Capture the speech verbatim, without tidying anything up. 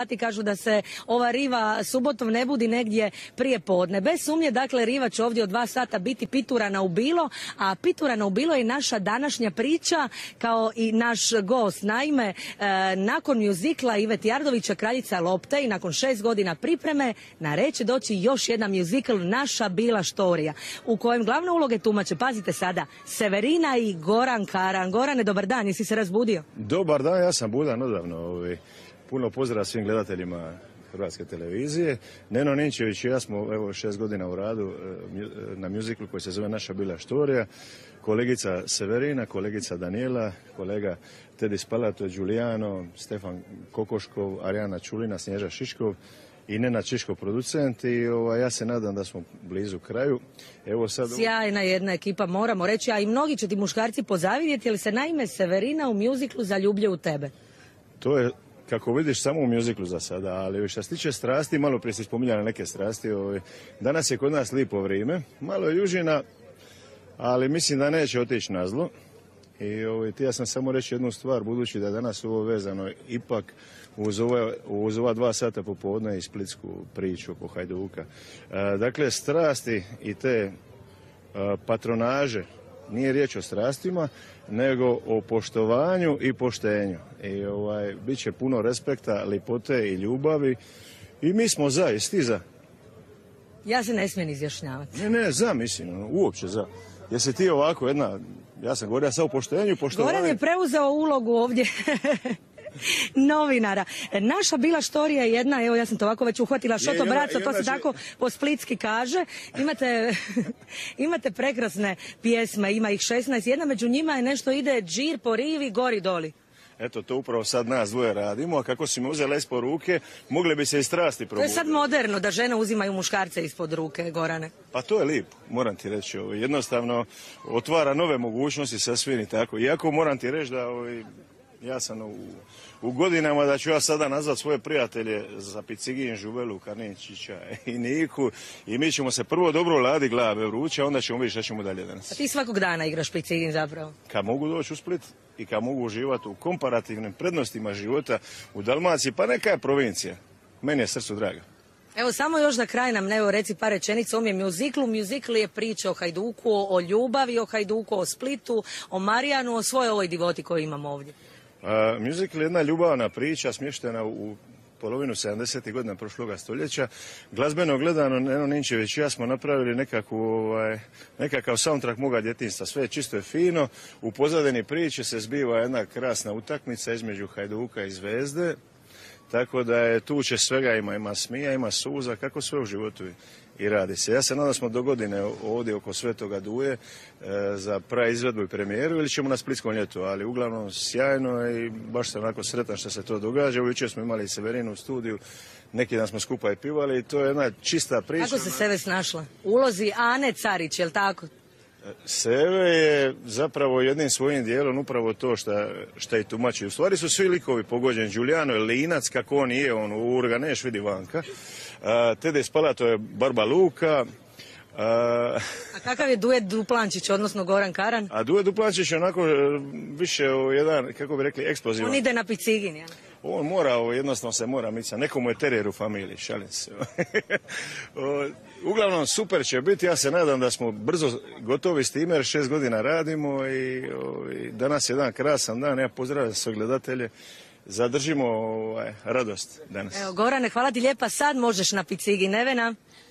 Ti kažu da se ova riva subotom ne budi negdje prije podne. Bez sumnje, dakle, riva će ovdje od dva sata biti Piturana u bilo, a Piturana u bilo je naša današnja priča kao i naš gost. Naime, e, nakon mjuzikla Ive Tjardovića Kraljica lopte i nakon šest godina pripreme na red će doći još jedan mjuzikl Naša bila štorija, u kojem glavne uloge tumače, pazite sada, Severina i Goran Karan. Gorane, dobar dan, jesi se razbudio? Dobar dan, ja sam budan odavno. Ovi. Puno pozdrav svim gledateljima Hrvatske televizije. Neno Ninčević i ja smo evo šest godina u radu na mjuziklu koji se zove Naša bila štorija. Kolegica Severina, kolegica Daniela, kolega Tedi Spalato, Giuliano, Stefan Kokoškov, Arijana Čulina, Snježa Šiškov i Nenad Čiško producent i ovaj, ja se nadam da smo blizu kraju. Evo sad... Sjajna jedna ekipa, moramo reći, a i mnogi će ti muškarci pozavidjeti, jer se naime Severina u mjuziklu zaljubljuje u tebe. To je, kako vidiš, samo u mjuziklu za sada, ali što se tiče strasti, malo prije si spominjala neke strasti, ovaj, danas je kod nas lipo vrijeme, malo je južina, ali mislim da neće otići na zlo. I ovaj, ti ja sam samo reći jednu stvar, budući da je danas ovo vezano ipak uz, ove, uz ova dva sata popodne i splitsku priču oko Hajduka. E, dakle, strasti i te e, patronaže, nije riječ o strastima, nego o poštovanju i poštenju. I ovaj, bit će puno respekta, lipote i ljubavi. I mi smo za, jesi ti za? Ja se ne smijem izjašnjavati. Ne, ne, za, mislim, uopće za. Jesi ti ovako jedna, ja sam govorio sad o poštenju, poštovanju. Goran je preuzeo ulogu ovdje novinara. Naša bila štorija je jedna, evo ja sam to ovako već uhvatila, šoto braco, to se tako po splitski kaže. Imate, imate prekrasne pjesme, ima ih šesnaest, jedna među njima je nešto ide džir po rivi, gori doli. Eto, to upravo sad nas dvoje radimo, a kako si mi uzela ispod ruke, mogle bi se i strasti probuditi. To je sad moderno, da žene uzimaju muškarce ispod ruke, Gorane. Pa to je lijepo, moram ti reći. Ovo, jednostavno otvara nove mogućnosti sasvim i tako. Iako moram ti reći da ovo, ja sam u, u godinama da ću ja sada nazvat svoje prijatelje za Picigin, Žuvelu, Karničića i Niku i mi ćemo se prvo dobro ladi glave vruće, a onda ćemo vidjeti šta ćemo dalje danas. A ti svakog dana igraš Picigin zapravo? Kad mogu doći u Split i kad mogu uživati u komparativnim prednostima života u Dalmaciji, pa neka je provincija. Meni je srcu draga. Evo samo još za kraj nam, evo reci par rečenica o mjuziklu. Mjuzikl je priča o Hajduku, o ljubavi, o Hajduku, o Splitu, o Marijanu, o svojoj ovoj divoti koju imamo ovdje. Mjuzikl je jedna ljubavna priča smještena u polovinu sedamdesetih godina prošloga stoljeća. Glazbeno gledano, Neno Ninčević i ja smo napravili nekakvu, ovaj, nekakav soundtrack moga djetinjstva. Sve je čisto i fino. U pozadini priče se zbiva jedna krasna utakmica između Hajduka i Zvezde. Tako da je tu će svega, ima, ima smija, ima suza, kako sve u životu i radi se. Ja se nadam da smo do godine ovdje oko Svetoga Duje e, za praizvedbu i premijeru ili ćemo na Splitskom ljetu, ali uglavnom sjajno i baš sam onako sretan što se to događa. Jučer smo imali Severinu u studiju, neki dan smo skupa i pivali i to je jedna čista priča. Kako se Seve snašla? Ulozi Ane Carić, je li tako? Seve je zapravo jednim svojim dijelom upravo to što i tumači. U stvari su svi likovi pogođeni. Giuliano je linac, kako on je, on urga, neš vidi vanka. Tede Spalato je Barba Luka. A, a kakav je duet Duplančić, odnosno Goran Karan? A duet Duplančić je onako više jedan, kako bi rekli, eksplozivan. On ide na Picigin, ja? On mora, jednostavno se mora micati. Nekomu je terijer u familiji, šalim se. Uglavnom, super će biti. Ja se nadam da smo brzo gotovi s time jer šest godina radimo i, i danas je jedan krasan dan. Ja pozdravljam sve gledatelje. Zadržimo ovaj, radost danas. Evo, Gorane, hvala ti lijepa. Sad možeš na Picigin, Nevena.